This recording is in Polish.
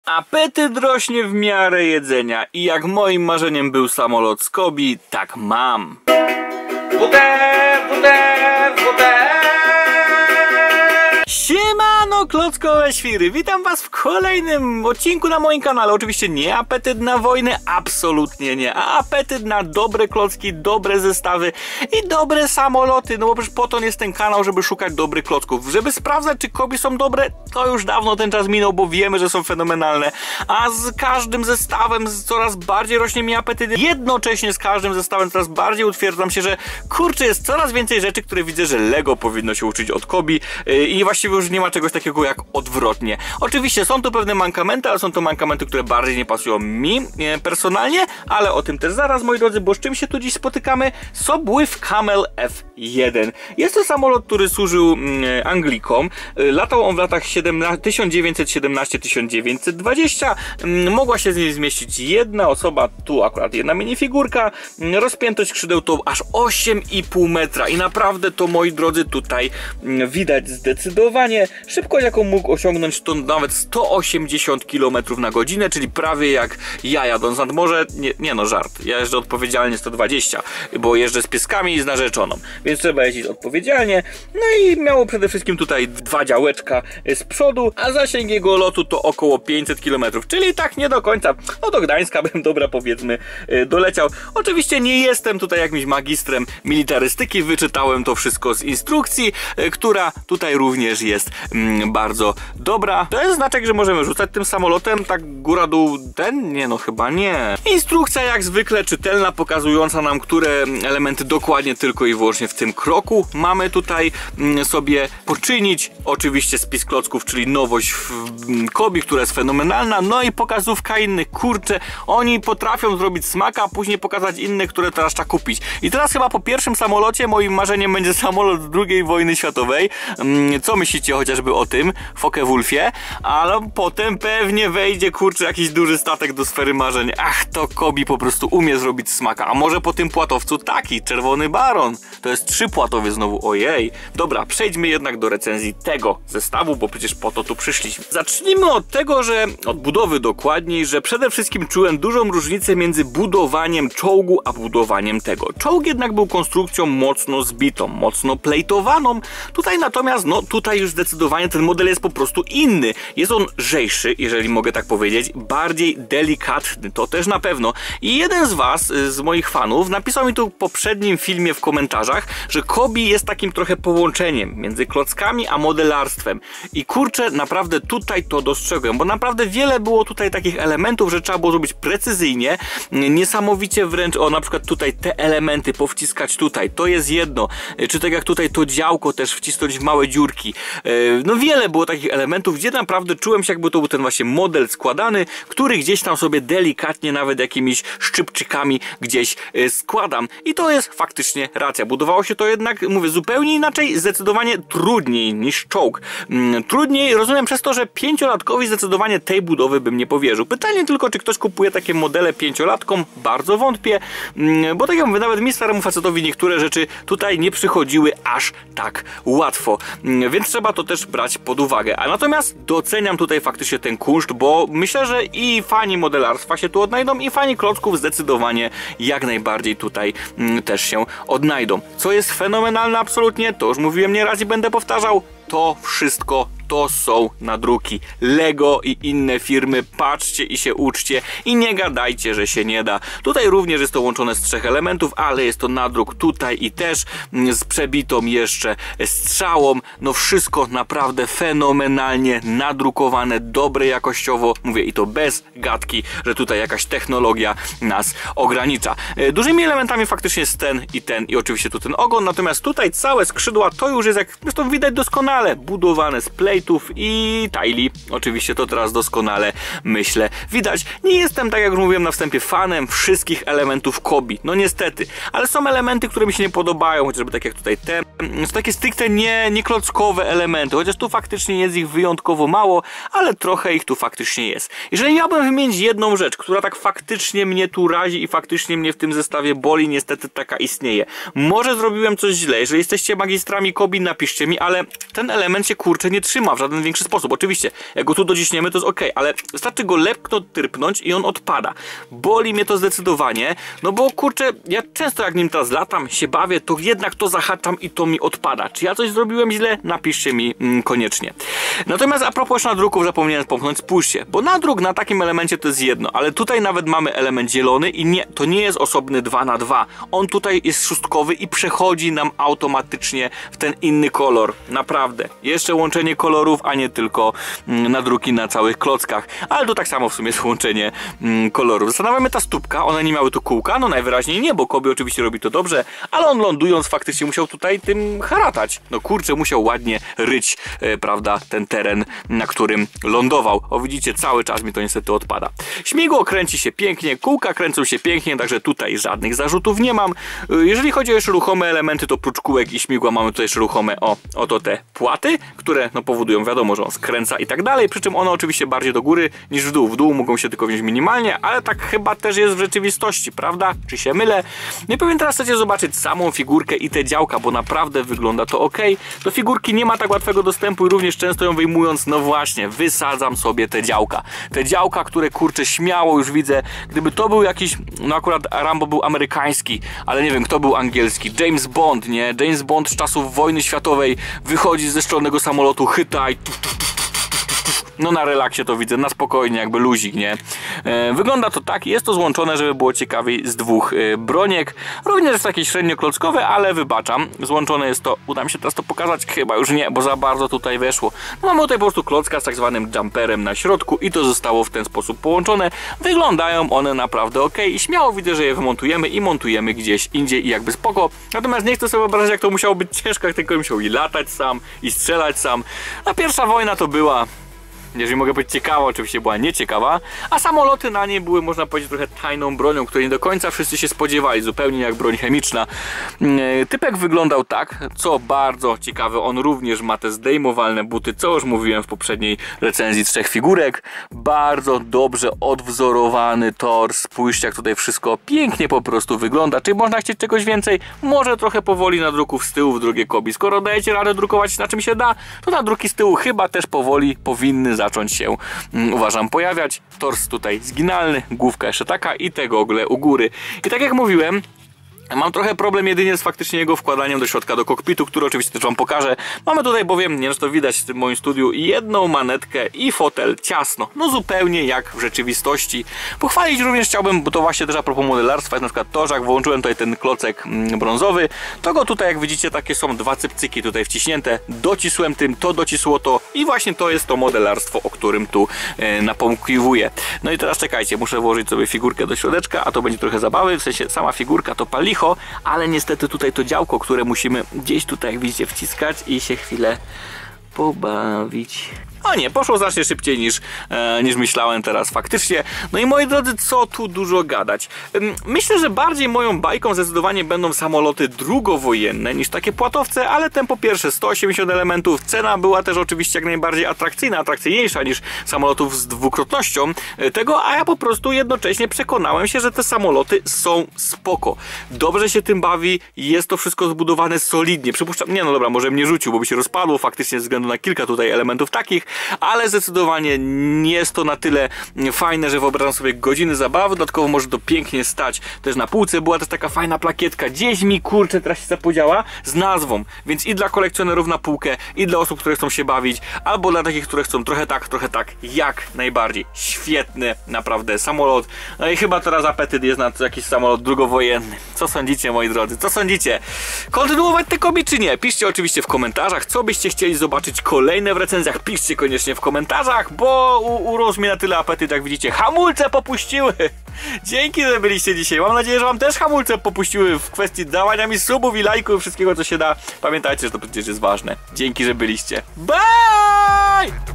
Apetyt rośnie w miarę jedzenia i jak moim marzeniem był samolot z Kobi, tak mam. Siemano klockowe świry, witam was w kolejnym odcinku na moim kanale. Oczywiście nie apetyt na wojnę, absolutnie nie, a apetyt na dobre klocki, dobre zestawy i dobre samoloty. No bo przecież po to jest ten kanał, żeby szukać dobrych klocków, żeby sprawdzać, czy Kobi są dobre. To już dawno ten czas minął, bo wiemy, że są fenomenalne, a z każdym zestawem coraz bardziej rośnie mi apetyt. Jednocześnie z każdym zestawem coraz bardziej utwierdzam się, że kurczę, jest coraz więcej rzeczy, które widzę, że Lego powinno się uczyć od Kobi i właściwie już nie ma czegoś takiego jak odwrotnie. Oczywiście są tu pewne mankamenty, ale są to mankamenty, które bardziej nie pasują mi personalnie, ale o tym też zaraz, moi drodzy, bo z czym się tu dziś spotykamy? Sopwith Camel F1. Jest to samolot, który służył Anglikom. Latał on w latach 1917-1920. Mogła się z niej zmieścić jedna osoba, tu akurat jedna minifigurka. Rozpiętość skrzydeł to aż 8,5 metra i naprawdę to, moi drodzy, tutaj widać zdecydowanie. Szybkość, jaką mógł osiągnąć, to nawet 180 km na godzinę, czyli prawie jak ja jadąc nad morze. Nie no, żart. Ja jeżdżę odpowiedzialnie 120, bo jeżdżę z pieskami i z narzeczoną, więc trzeba jeździć odpowiedzialnie. No i miało przede wszystkim tutaj dwa działeczka z przodu, a zasięg jego lotu to około 500 km, czyli tak nie do końca. No do Gdańska bym, dobra, powiedzmy, doleciał. Oczywiście nie jestem tutaj jakimś magistrem militarystyki, wyczytałem to wszystko z instrukcji, która tutaj również jest bardzo dobra. To jest znaczek, że możemy rzucać tym samolotem tak góra dół ten? Nie no, chyba nie. Instrukcja jak zwykle czytelna, pokazująca nam, które elementy dokładnie tylko i wyłącznie w tym kroku mamy tutaj sobie poczynić. Oczywiście spis klocków, czyli nowość w Kobi, która jest fenomenalna, no i pokazówka innych. Kurczę, oni potrafią zrobić smaka, a później pokazać inne, które teraz trzeba kupić. I teraz chyba po pierwszym samolocie moim marzeniem będzie samolot z II wojny światowej. Co myślicie chociażby o tym Focke-Wulfie? Ale potem pewnie wejdzie, kurczę, jakiś duży statek do sfery marzeń. Ach, to Kobi po prostu umie zrobić smaka. A może po tym płatowcu taki, Czerwony Baron. To jest 3 płatowie znowu, ojej. Dobra, przejdźmy jednak do recenzji tego zestawu, bo przecież po to tu przyszliśmy. Zacznijmy od tego, że od budowy dokładniej, że przede wszystkim czułem dużą różnicę między budowaniem czołgu, a budowaniem tego. Czołg jednak był konstrukcją mocno zbitą, mocno plejtowaną. Tutaj natomiast, no tutaj już zdecydowanie ten model jest po prostu inny. Jest on lżejszy, jeżeli mogę tak powiedzieć, bardziej delikatny, to też na pewno. I jeden z was, z moich fanów, napisał mi tu w poprzednim filmie w komentarzach, że Kobi jest takim trochę połączeniem między klockami a modelarstwem. I kurczę, naprawdę tutaj to dostrzegłem, bo naprawdę wiele było tutaj takich elementów, że trzeba było zrobić precyzyjnie, niesamowicie wręcz, o na przykład tutaj te elementy powciskać tutaj, to jest jedno, czy tak jak tutaj to działko też wcisnąć w małe dziurki. No wiele było takich elementów, gdzie naprawdę czułem się, jakby to był ten właśnie model składany, który gdzieś tam sobie delikatnie, nawet jakimiś szczypczykami gdzieś składam. I to jest faktycznie racja. Budowało się to jednak, mówię, zupełnie inaczej, zdecydowanie trudniej niż czołg. Trudniej, rozumiem, przez to, że 5-latkowi zdecydowanie tej budowy bym nie powierzył. Pytanie tylko, czy ktoś kupuje takie modele 5-latkom? Bardzo wątpię, bo tak jak mówię, nawet mi staremu facetowi niektóre rzeczy tutaj nie przychodziły aż tak łatwo. Więc trzeba to też brać pod uwagę. A natomiast doceniam tutaj faktycznie ten kunszt, bo myślę, że i fani modelarstwa się tu odnajdą, i fani klocków zdecydowanie jak najbardziej tutaj też się odnajdą. Co jest fenomenalne absolutnie, to już mówiłem nieraz i będę powtarzał, to wszystko to są nadruki Lego i inne firmy. Patrzcie i się uczcie i nie gadajcie, że się nie da. Tutaj również jest to łączone z 3 elementów, ale jest to nadruk tutaj i też z przebitą jeszcze strzałą. No wszystko naprawdę fenomenalnie nadrukowane, dobre jakościowo. Mówię, i to bez gadki, że tutaj jakaś technologia nas ogranicza. Dużymi elementami faktycznie jest ten i oczywiście tu ten ogon, natomiast tutaj całe skrzydła to już jest, jak zresztą widać doskonale, budowane z plate i taili. Oczywiście to teraz doskonale, myślę, widać. Nie jestem, tak jak już mówiłem na wstępie, fanem wszystkich elementów Kobi. No niestety. Ale są elementy, które mi się nie podobają, chociażby tak jak tutaj te. Są takie stricte nie klockowe elementy, chociaż tu faktycznie jest ich wyjątkowo mało, ale trochę ich tu faktycznie jest. Jeżeli miałbym wymienić jedną rzecz, która tak faktycznie mnie tu razi i faktycznie mnie w tym zestawie boli, niestety taka istnieje. Może zrobiłem coś źle. Jeżeli jesteście magistrami Kobi, napiszcie mi, ale ten element się kurczę nie trzyma. w żaden większy sposób. Oczywiście, jak go tu dociśniemy, to jest ok, ale wystarczy go lekko tyrpnąć i on odpada. Boli mnie to zdecydowanie, no bo kurczę, ja często jak nim teraz latam, się bawię, to jednak to zahaczam i to mi odpada. Czy ja coś zrobiłem źle? Napiszcie mi koniecznie. Natomiast a propos nadruków, zapomniałem pomknąć, spójrzcie, bo nadruk na takim elemencie to jest jedno, ale tutaj nawet mamy element zielony i nie, to nie jest osobny 2×2. On tutaj jest szóstkowy i przechodzi nam automatycznie w ten inny kolor. Naprawdę. Jeszcze łączenie kolorów, a nie tylko nadruki na całych klockach. Ale to tak samo w sumie jest łączenie kolorów. Zastanawiamy ta stópka, one nie miały tu kółka, no najwyraźniej nie, bo Kobi oczywiście robi to dobrze, ale on lądując faktycznie musiał tutaj tym haratać. No kurczę, musiał ładnie ryć, prawda, ten teren, na którym lądował. O, widzicie, cały czas mi to niestety odpada. Śmigło kręci się pięknie, kółka kręcą się pięknie, także tutaj żadnych zarzutów nie mam. Jeżeli chodzi o jeszcze ruchome elementy, to prócz kółek i śmigła mamy tutaj jeszcze ruchome, oto te płaty, które no powodują, wiadomo, że on skręca i tak dalej, przy czym one oczywiście bardziej do góry niż w dół. W dół mogą się tylko wziąć minimalnie, ale tak chyba też jest w rzeczywistości, prawda? Czy się mylę? No i pewnie teraz chcecie zobaczyć samą figurkę i te działka, bo naprawdę wygląda to ok. Do figurki nie ma tak łatwego dostępu i również często ją wyjmując, no właśnie, wysadzam sobie te działka. Te działka, które kurczę śmiało już widzę, gdyby to był jakiś, no akurat Rambo był amerykański, ale nie wiem, kto był angielski. James Bond, nie? James Bond z czasów wojny światowej wychodzi ze szkolnego samolotu, chyta i no na relaksie to widzę, na spokojnie, jakby luzik, nie? Wygląda to tak, jest to złączone, żeby było ciekawiej, z dwóch broniek. Również jest takie średnio klockowe, ale wybaczam. Złączone jest to, uda mi się teraz to pokazać? Chyba już nie, bo za bardzo tutaj weszło. No, mamy tutaj po prostu klocka z tak zwanym jumperem na środku i to zostało w ten sposób połączone. Wyglądają one naprawdę ok i śmiało widzę, że je wymontujemy i montujemy gdzieś indziej i jakby spoko. Natomiast nie chcę sobie wyobrażać, jak to musiało być ciężko, jak tylko musiał i latać sam, i strzelać sam. A pierwsza wojna to była, jeżeli mogę powiedzieć, ciekawa, oczywiście była nieciekawa, a samoloty na niej były, można powiedzieć, trochę tajną bronią, której nie do końca wszyscy się spodziewali, zupełnie jak broń chemiczna. Typek wyglądał tak, co bardzo ciekawe, on również ma te zdejmowalne buty, co już mówiłem w poprzedniej recenzji 3 figurek. Bardzo dobrze odwzorowany tors, spójrzcie, jak tutaj wszystko pięknie po prostu wygląda. Czy można chcieć czegoś więcej? Może trochę powoli nadruków z tyłu w drugie Kobi. Skoro dajecie radę drukować na czym się da, to nadruki z tyłu chyba też powoli powinny zacząć się, uważam, pojawiać. Tors tutaj zginalny, główka jeszcze taka i te gogle u góry. I tak jak mówiłem, mam trochę problem jedynie z faktycznie jego wkładaniem do środka, do kokpitu, który oczywiście też wam pokażę. Mamy tutaj bowiem, nie wiem, czy to widać w tym moim studiu, jedną manetkę i fotel ciasno. No zupełnie jak w rzeczywistości. Pochwalić również chciałbym, bo to właśnie też a propos modelarstwa, jest na przykład to, że jak włączyłem tutaj ten klocek brązowy, to go tutaj, jak widzicie, takie są dwa cypcyki tutaj wciśnięte. Docisłem tym, to docisło to i właśnie to jest to modelarstwo, o którym tu napomkliwuję. No i teraz czekajcie, muszę włożyć sobie figurkę do środeczka, a to będzie trochę zabawy, w sensie sama figurka to palicho, ale niestety tutaj to działko, które musimy gdzieś tutaj, jak widzicie, wciskać i się chwilę pobawić. O nie, poszło znacznie szybciej niż myślałem teraz faktycznie. No i moi drodzy, co tu dużo gadać. Myślę, że bardziej moją bajką zdecydowanie będą samoloty drugowojenne niż takie płatowce, ale ten po pierwsze 180 elementów, cena była też oczywiście jak najbardziej atrakcyjna, atrakcyjniejsza niż samolotów z dwukrotnością tego, a ja po prostu jednocześnie przekonałem się, że te samoloty są spoko. Dobrze się tym bawi, jest to wszystko zbudowane solidnie. Przypuszczam, nie no dobra, może mnie rzucił, bo by się rozpadło faktycznie ze względu na kilka tutaj elementów takich, ale zdecydowanie nie jest to na tyle fajne, że wyobrażam sobie godziny zabawy. Dodatkowo może to pięknie stać też na półce. Była też taka fajna plakietka, gdzieś mi kurczę teraz się zapodziała, z nazwą, więc i dla kolekcjonerów na półkę, i dla osób, które chcą się bawić, albo dla takich, które chcą trochę tak, jak najbardziej. Świetny naprawdę samolot. No i chyba teraz apetyt jest na jakiś samolot drugowojenny. Co sądzicie, moi drodzy? Co sądzicie? Kontynuować te Kobi czy nie? Piszcie oczywiście w komentarzach, co byście chcieli zobaczyć kolejne w recenzjach. Piszcie koniecznie w komentarzach, bo urósł mi na tyle apetyt, jak widzicie. Hamulce popuściły! Dzięki, że byliście dzisiaj. Mam nadzieję, że wam też hamulce popuściły w kwestii dawania mi subów i lajków i wszystkiego, co się da. Pamiętajcie, że to przecież jest ważne. Dzięki, że byliście. Bye!